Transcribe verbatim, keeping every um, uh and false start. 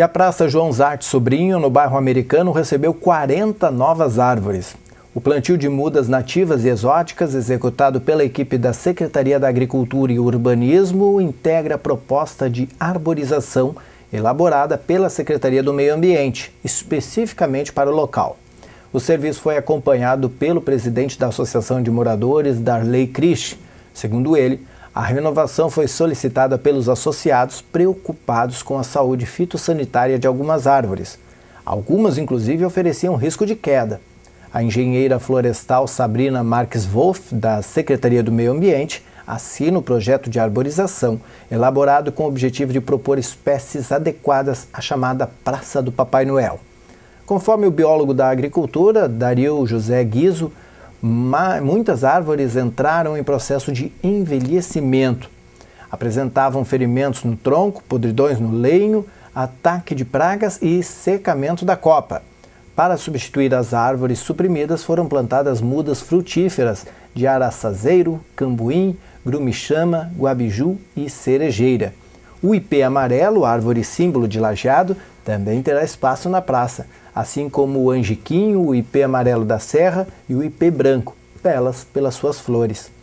E a Praça João Zarte Sobrinho, no bairro Americano, recebeu quarenta novas árvores. O plantio de mudas nativas e exóticas, executado pela equipe da Secretaria da Agricultura e Urbanismo, integra a proposta de arborização elaborada pela Secretaria do Meio Ambiente, especificamente para o local. O serviço foi acompanhado pelo presidente da Associação de Moradores, Darley Christ. Segundo ele, a renovação foi solicitada pelos associados preocupados com a saúde fitossanitária de algumas árvores. Algumas, inclusive, ofereciam risco de queda. A engenheira florestal Sabrina Marques Wolff, da Secretaria do Meio Ambiente, assina o projeto de arborização, elaborado com o objetivo de propor espécies adequadas à chamada Praça do Papai Noel. Conforme o biólogo da agricultura, Dario José Guizo, muitas árvores entraram em processo de envelhecimento. Apresentavam ferimentos no tronco, podridões no lenho, ataque de pragas e secamento da copa. Para substituir as árvores suprimidas, foram plantadas mudas frutíferas de araçazeiro, cambuim, grumichama, guabiju e cerejeira. O ipê amarelo, árvore símbolo de Lajeado, também terá espaço na praça, assim como o angiquinho, o ipê amarelo da serra e o ipê branco, belas pelas suas flores.